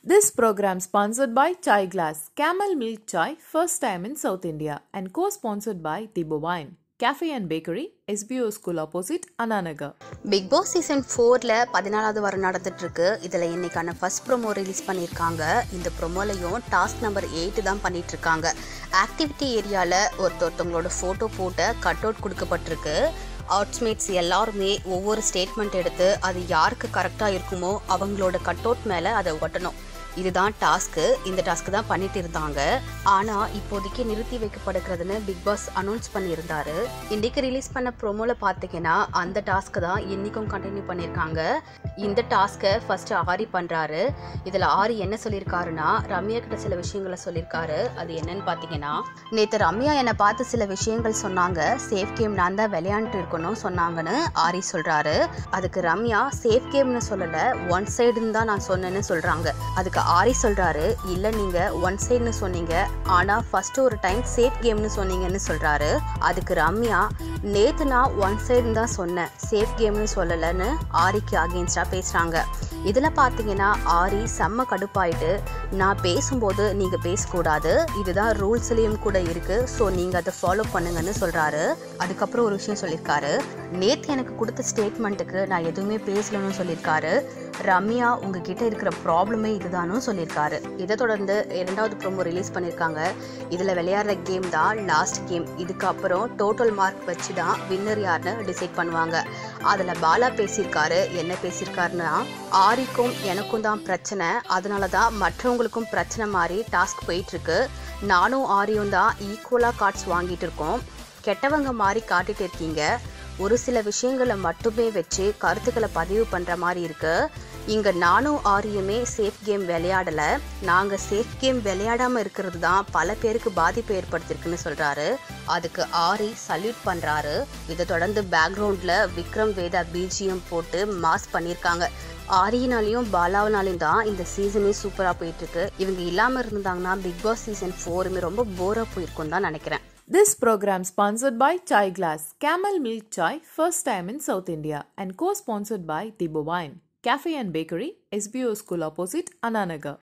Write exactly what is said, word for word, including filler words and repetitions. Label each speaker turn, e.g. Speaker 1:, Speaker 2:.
Speaker 1: This program sponsored by Chai Glass, Camel Milk Chai, first time in South India, and co-sponsored by Tibo Wine, Cafe and Bakery, S B O School opposite Ananagar.
Speaker 2: Bigg Boss season ஃபோரில் பதினாலாவது வாரம் நடந்துட்டுருக்கு. இதில் இன்னைக்கான first promo release பண்ணியிருக்காங்க. இந்த ப்ரோமோலையும் task number eight தான் பண்ணிகிட்ருக்காங்க. ஆக்டிவிட்டி ஏரியாவில் ஒருத்தொருத்தவங்களோட ஃபோட்டோ போட்டு கட் அவுட் கொடுக்கப்பட்டிருக்கு. ஆர்ட்ஸ்மேட்ஸ் எல்லாருமே ஒவ்வொரு ஸ்டேட்மெண்ட் எடுத்து அது யாருக்கு கரெக்டாக இருக்குமோ அவங்களோட கட் அவுட் மேலே அதை ஒட்டணும். இதுதான் டாஸ்க்கு. இந்த டாஸ்க்கு தான் பண்ணிட்டு இருந்தாங்க. ஆனால் இப்போதைக்கு நிறுத்தி வைக்கப்படுகிறதுன்னு பிக் பாஸ் அனௌன்ஸ் பண்ணியிருந்தாரு. இன்றைக்கு ரிலீஸ் பண்ண ப்ரோமோவில் பார்த்தீங்கன்னா அந்த டாஸ்க்கு தான் இன்றைக்கும் கண்டினியூ பண்ணியிருக்காங்க. இந்த டாஸ்க்கை ஃபஸ்ட்டு ஆரி பண்ணுறாரு. இதில் ஆரி என்ன சொல்லியிருக்காருன்னா, ரம்யா கிட்ட சில விஷயங்களை சொல்லியிருக்காரு. அது என்னன்னு பார்த்தீங்கன்னா, நேற்று ரம்யா என்னை பார்த்து சில விஷயங்கள் சொன்னாங்க. சேஃப் கேம் நான் தான் விளையாண்டுட்டு இருக்கணும் சொன்னாங்கன்னு ஆரி சொல்கிறாரு. அதுக்கு ரம்யா சேஃப் கேம்னு சொல்லலை, ஒன் சைடுன்னு தான் நான் சொன்னேன்னு சொல்கிறாங்க. அதுக்கு ஆரி சொல்றாரு, இல்ல நீங்க ஒன் சைடுன்னு சொன்னீங்க, ஆனா ஃபர்ஸ்ட் ஒரு டைம் சேஃப் கேம்னு சொன்னீங்கன்னு சொல்றாரு. அதுக்கு ரம்யா, நேத்து நான் ஒன் சைடுன்னு தான் சொன்னேன், சேஃப் கேம்னு சொல்லலன்னு ஆரிக்கு அகேன்ஸ்டா பேசுறாங்க. இதுல பாத்தீங்கன்னா ஆரி செம்ம கடுப்பாயிட்டு, நான் பேசும்போது நீங்க பேசக்கூடாது, இதுதான் ரூல்ஸ்லயும் கூட இருக்கு, ஸோ நீங்க அதை ஃபாலோ பண்ணுங்கன்னு சொல்றாரு. அதுக்கப்புறம் ஒரு விஷயம் சொல்லியிருக்காரு, நேத்து எனக்கு கொடுத்த ஸ்டேட்மெண்ட்டுக்கு நான் எதுவுமே பேசலன்னு சொல்லியிருக்காரு. ரம்யா உங்ககிட்ட இருக்கிற ப்ராப்ளமே இதுதானும் சொல்லியிருக்காரு. இதை தொடர்ந்து இரண்டாவது ப்ரோமோ ரிலீஸ் பண்ணியிருக்காங்க. இதில் விளையாடுற கேம் தான் லாஸ்ட் கேம். இதுக்கப்புறம் டோட்டல் மார்க் வச்சு தான் வின்னர் யாருன்னு டிசைட் பண்ணுவாங்க. அதில் பாலா பேசியிருக்காரு. என்ன பேசியிருக்காருன்னா, ஆரிக்கும் எனக்கும் தான் பிரச்சனை, அதனால தான் மற்றவங்களுக்கும் பிரச்சனை மாதிரி டாஸ்க் போயிட்டுருக்கு. நானும் ஆரியும் தான் ஈக்குவலாக கார்ட்ஸ் வாங்கிட்டு இருக்கோம். கெட்டவங்க மாதிரி காட்டிட்டு இருக்கீங்க. ஒரு சில விஷயங்களை மட்டுமே வச்சு கருத்துக்களை பதிவு பண்ணுற மாதிரி இருக்கு. இங்கே நானும் ஆரியுமே சேஃப் கேம் விளையாடலை, நாங்கள் சேஃப் கேம் விளையாடாமல் இருக்கிறது தான் பல பேருக்கு பாதிப்பு ஏற்படுத்திருக்குன்னு சொல்கிறாரு. அதுக்கு ஆரி சல்யூட் பண்ணுறாரு. இதை தொடர்ந்து பேக்ரவுண்டில் விக்ரம் வேதா பிஜிஎம் போட்டு மாஸ் பண்ணியிருக்காங்க. ஆரியினாலையும் பாலாவினாலையும் தான் இந்த சீசனே சூப்பராக போயிட்டுருக்கு. இவங்க இல்லாமல் இருந்தாங்கன்னா பிக் பாஸ் சீசன் ஃபோருமே ரொம்ப போராக போயிருக்குன்னு தான் நினைக்கிறேன்.
Speaker 1: This program sponsored by Chai Glass, Camel Milk Chai, first time in South India, and co-sponsored by Tibo Wine, Cafe and Bakery, S B O School opposite Ananagar.